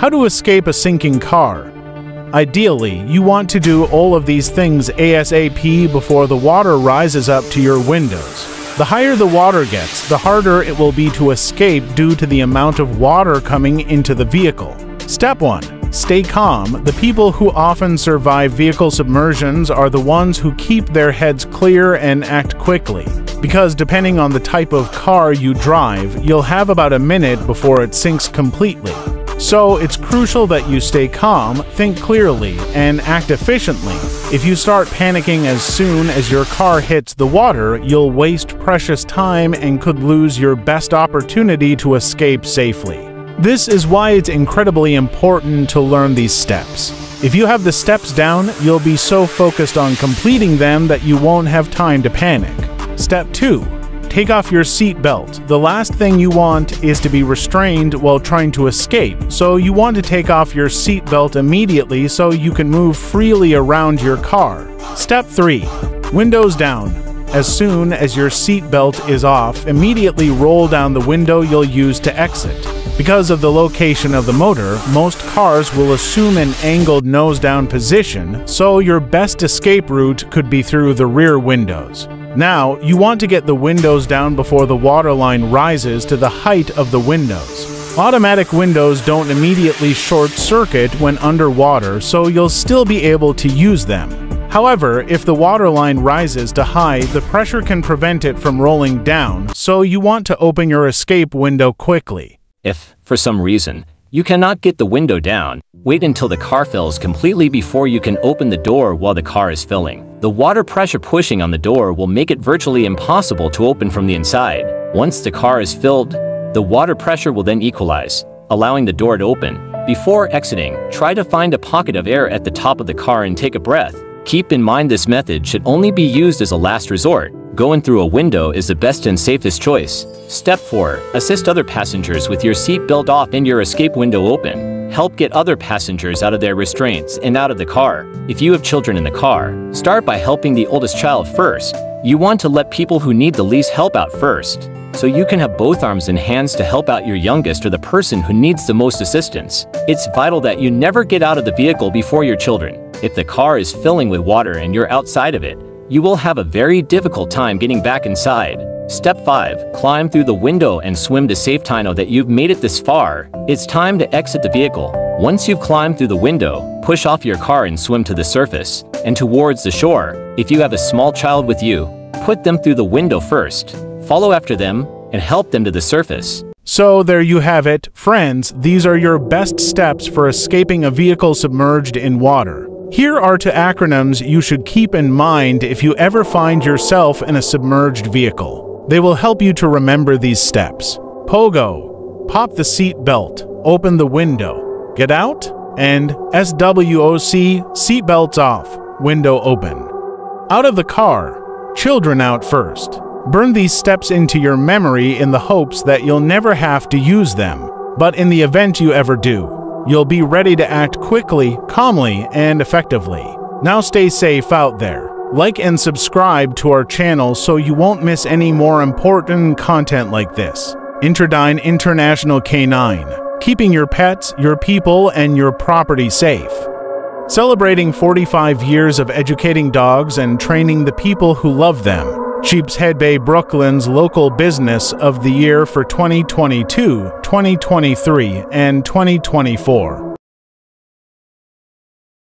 How to escape a sinking car. Ideally, you want to do all of these things ASAP before the water rises up to your windows. The higher the water gets, the harder it will be to escape due to the amount of water coming into the vehicle. Step 1. Stay calm. The people who often survive vehicle submersions are the ones who keep their heads clear and act quickly. Because depending on the type of car you drive, you'll have about a minute before it sinks completely. So it's crucial that you stay calm, think clearly, and act efficiently. If you start panicking as soon as your car hits the water, you'll waste precious time and could lose your best opportunity to escape safely. This is why it's incredibly important to learn these steps. If you have the steps down, you'll be so focused on completing them that you won't have time to panic. Step 2. Take off your seat belt. The last thing you want is to be restrained while trying to escape, so you want to take off your seat belt immediately so you can move freely around your car. Step 3. Windows down. As soon as your seat belt is off, immediately roll down the window you'll use to exit. Because of the location of the motor, most cars will assume an angled nose-down position, so your best escape route could be through the rear windows. Now, you want to get the windows down before the waterline rises to the height of the windows. Automatic windows don't immediately short-circuit when underwater, so you'll still be able to use them. However, if the waterline rises to high, the pressure can prevent it from rolling down, so you want to open your escape window quickly. If, for some reason, you cannot get the window down, wait until the car fills completely before you can open the door while the car is filling. The water pressure pushing on the door will make it virtually impossible to open from the inside. Once the car is filled, the water pressure will then equalize, allowing the door to open. Before exiting, try to find a pocket of air at the top of the car and take a breath. Keep in mind this method should only be used as a last resort. Going through a window is the best and safest choice. Step 4. Assist other passengers with your seat belt off and your escape window open. Help get other passengers out of their restraints and out of the car. If you have children in the car, start by helping the oldest child first. You want to let people who need the least help out first, so you can have both arms and hands to help out your youngest or the person who needs the most assistance. It's vital that you never get out of the vehicle before your children. If the car is filling with water and you're outside of it, you will have a very difficult time getting back inside. Step 5. Climb through the window and swim to safety. Now that you've made it this far, it's time to exit the vehicle. Once you've climbed through the window, push off your car and swim to the surface and towards the shore. If you have a small child with you, put them through the window first. Follow after them and help them to the surface. So there you have it, friends. These are your best steps for escaping a vehicle submerged in water. Here are 2 acronyms you should keep in mind if you ever find yourself in a submerged vehicle. They will help you to remember these steps. POGO, pop the seat belt, open the window, get out, and SWOC, seatbelts off, window open. Out of the car, children out first. Burn these steps into your memory in the hopes that you'll never have to use them. But in the event you ever do, you'll be ready to act quickly, calmly, and effectively. Now stay safe out there. Like and subscribe to our channel so you won't miss any more important content like this. Interdyne International K9, keeping your pets, your people, and your property safe. Celebrating 45 years of educating dogs and training the people who love them. Sheepshead Bay, Brooklyn's local business of the year for 2022, 2023, and 2024.